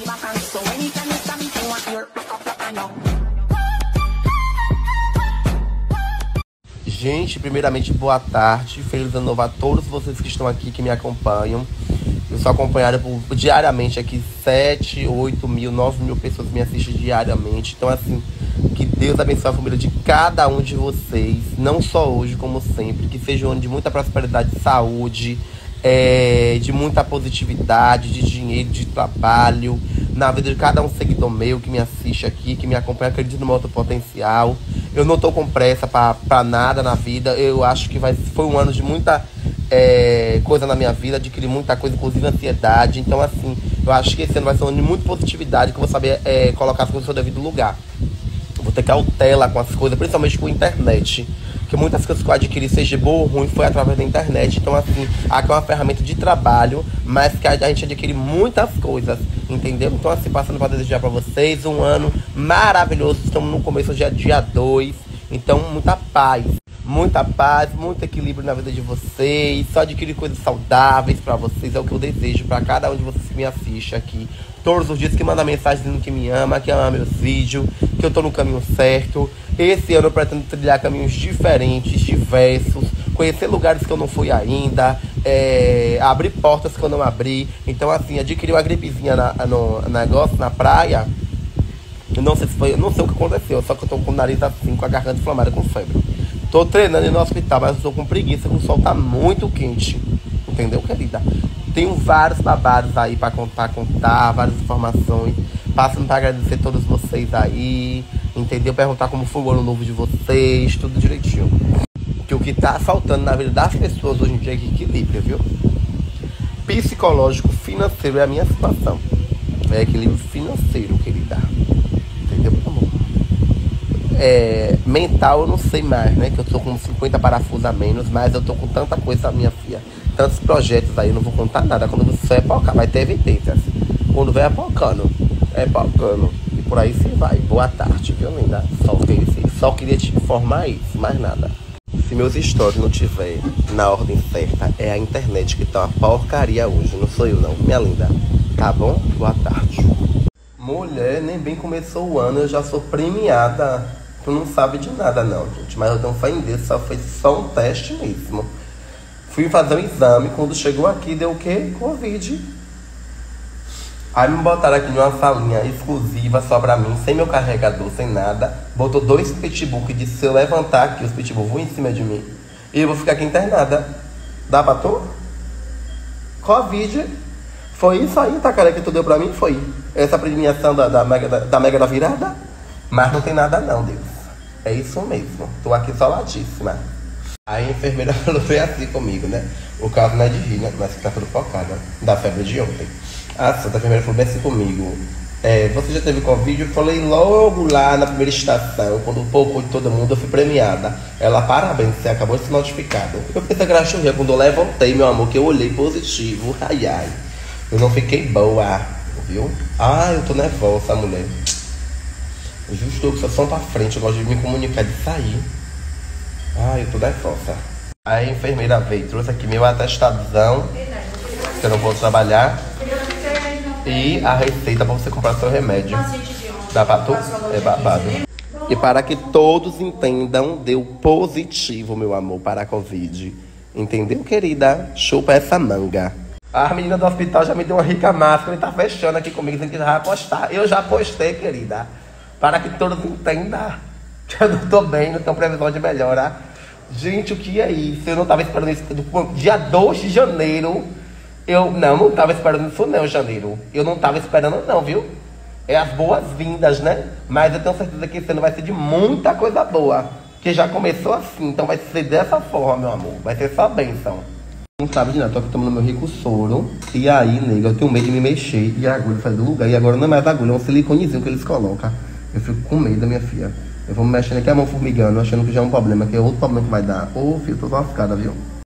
Gente, primeiramente, boa tarde. Feliz ano novo a todos vocês que estão aqui, que me acompanham. Eu sou acompanhado diariamente aqui 7, 8 mil, 9 mil pessoas me assistem diariamente. Então, assim, que Deus abençoe a família de cada um de vocês. Não só hoje, como sempre. Que seja um ano de muita prosperidade, saúde, de muita positividade, de dinheiro, de trabalho. Na vida de cada um seguidor meu que me assiste aqui, que me acompanha, acredito no meu alto potencial. Eu não tô com pressa pra nada na vida. Eu acho que foi um ano de muita coisa na minha vida, adquiri muita coisa, inclusive ansiedade. Então, assim, eu acho que esse ano vai ser um ano de muita positividade, que eu vou saber colocar as coisas no seu devido lugar. Eu vou ter cautela com as coisas, principalmente com a internet. Que muitas coisas que eu adquiri, seja boa ou ruim, foi através da internet. Então, assim, aqui é uma ferramenta de trabalho, mas que a gente adquire muitas coisas, entendeu? Então, assim, passando para desejar para vocês um ano maravilhoso. Estamos no começo, hoje é dia 2. Então, muita paz, muito equilíbrio na vida de vocês. Só adquirir coisas saudáveis para vocês, é o que eu desejo para cada um de vocês que me assiste aqui. Todos os dias que manda mensagem dizendo que me ama, que ama meus vídeos, que eu tô no caminho certo. Esse ano eu pretendo trilhar caminhos diferentes, diversos, conhecer lugares que eu não fui ainda, abrir portas que eu não abri. Então, assim, adquiri uma gripezinha no negócio, na praia. Eu não sei se foi, eu não sei o que aconteceu, só que eu tô com o nariz assim, com a garganta inflamada, com febre. Tô treinando no hospital, mas eu tô com preguiça, que o sol tá muito quente. Entendeu, querida? Tenho vários babados aí pra contar, várias informações. Passando pra agradecer a todos vocês aí, entendeu? Perguntar como foi o ano novo de vocês, tudo direitinho. Que o que tá faltando na vida das pessoas hoje em dia é equilíbrio, viu? Psicológico, financeiro é a minha situação. É equilíbrio financeiro, querida. Entendeu, meu amor? Mental eu não sei mais, né? Que eu tô com 50 parafusos a menos, mas eu tô com tanta coisa, minha filha. Tantos projetos aí, eu não vou contar nada. Quando você epocar, vai ter evidências. Quando vem epocando. E por aí se vai. Boa tarde, viu, linda? Só queria te informar isso, mais nada. Se meus stories não tiver na ordem certa, é a internet que tá uma porcaria hoje. Não sou eu não, minha linda. Tá bom? Boa tarde. Mulher, nem bem começou o ano, eu já sou premiada. Tu não sabe de nada não, gente. Mas eu tenho fé em Deus, foi só um teste mesmo. Fui fazer um exame, quando chegou aqui deu o quê? Covid. Aí me botaram aqui numa salinha exclusiva só pra mim, sem meu carregador, sem nada. Botou 2 pitbull e disse: se eu levantar aqui, os pitbull vão em cima de mim e eu vou ficar aqui internada. Dá pra tu? Covid. Foi isso aí, tá, cara, que tu deu pra mim? Foi essa premiação da Mega da Virada? Mas não tem nada não, Deus. É isso mesmo. Tô aqui soladíssima. Aí a enfermeira falou bem assim comigo, né? O caso não é de rir, né? Mas que tá tudo focada da febre de ontem. A santa enfermeira falou bem assim comigo: você já teve Covid? Eu falei logo lá na primeira estação, quando pouco de todo mundo, eu fui premiada. Ela: parabéns, você acabou de ser notificado. Eu pensei que era churrasco. Quando eu levantei, meu amor, que eu olhei positivo, ai ai, eu não fiquei boa, viu? Ai, eu tô nervosa, mulher. Justo eu que sou só pra frente, eu gosto de me comunicar, de sair. Ai, eu tô nervosa. Aí a enfermeira veio, trouxe aqui meu atestadozão, que eu não vou trabalhar, e a receita pra você comprar seu remédio. Dá pra tu? É babado. E para que todos entendam, deu positivo, meu amor, para a Covid. Entendeu, querida? Chupa essa manga. A menina do hospital já me deu uma rica máscara e tá fechando aqui comigo, dizendo que já vai postar. Eu já postei, querida. Para que todos entendam que eu não tô bem, não tenho previsão de melhora. Gente, o que é isso? Eu não tava esperando isso. Dia 2 de janeiro, eu não tava esperando isso não, janeiro. Eu não tava esperando não, viu? É as boas-vindas, né? Mas eu tenho certeza que esse ano vai ser de muita coisa boa. Que já começou assim, então vai ser dessa forma, meu amor. Vai ser só bênção. Não sabe de nada, tô aqui tomando meu rico soro. E aí, nega, eu tenho medo de me mexer e a agulha faz do lugar. E agora não é mais agulha, é um siliconezinho que eles colocam. Eu fico com medo, minha filha. Eu vou me mexendo aqui a mão formigando, achando que já é um problema, que é outro problema que vai dar. Ô, filho, tô lascada, viu?